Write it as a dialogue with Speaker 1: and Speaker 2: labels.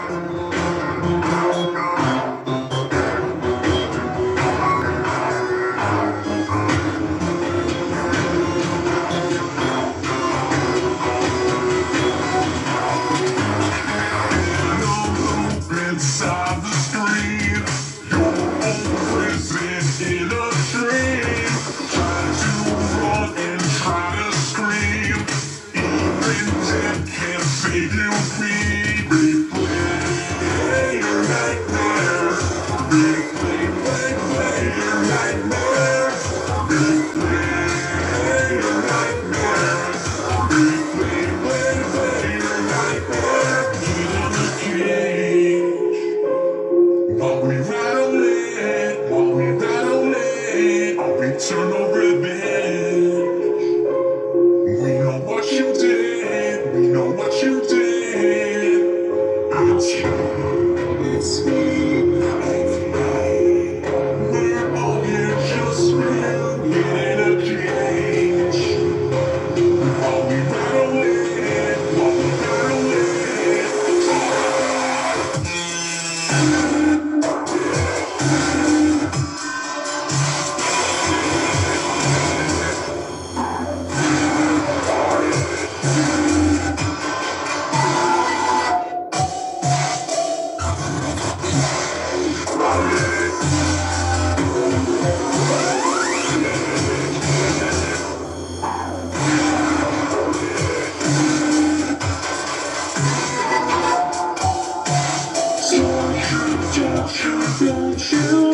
Speaker 1: Inside the screen, you're prison in a dream. Try to run and try to scream. Even death can't save you. Replay your nightmare. Replay your nightmare. Replay your nightmare. Replay your nightmare. Get in the cage. While we rattle it, our eternal revenge. We know what you did, we know what you did. It's you, it's me, we're all here just for you. Get in a cage. While we rattle it, don't you